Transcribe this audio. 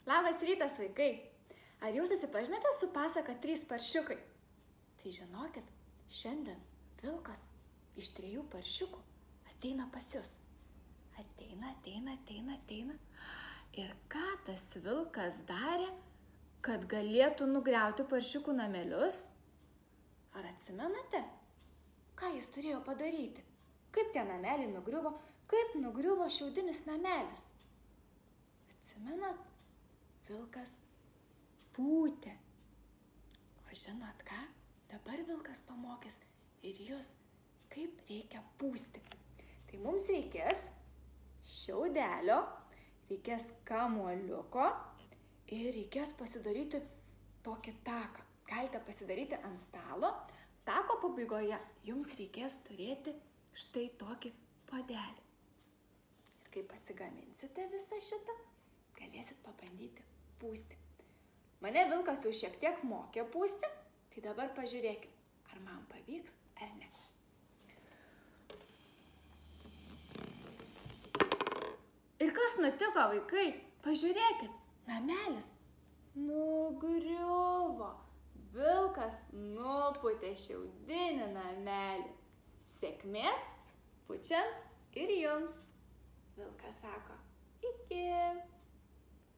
Labas rytas, vaikai. Ar jūs susipažinote su pasaka 3 paršiukai? Tai žinokit, šiandien vilkas iš 3 paršiukų ateina pas jus. Ateina. Ir ką tas vilkas darė, kad galėtų nugriauti paršiukų namelius? Ar atsimenate, ką jis turėjo padaryti? Kaip tie nameliai nugriuvo, kaip nugriuvo šiaudinis namelis? Atsimenat? Vilkas pūtė. O žinot ką? Dabar vilkas pamokys ir jūs, kaip reikia pūsti. Tai mums reikės šiaudelio, reikės kamuoliuko ir reikės pasidaryti tokį taką. Galite pasidaryti ant stalo. Tako pabaigoje jums reikės turėti štai tokį puodelį. Ir kai pasigaminsite visą šitą, galėsit pabandyti pūsti. Mane vilkas jau šiek tiek mokė pūsti, tai dabar pažiūrėkime, ar man pavyks ar ne. Ir kas nutiko, vaikai? Pažiūrėkit, namelis nugriuvo. Vilkas nupūtė šiaudinį namelį. Sėkmės pučiant ir jums. Vilkas sako, iki.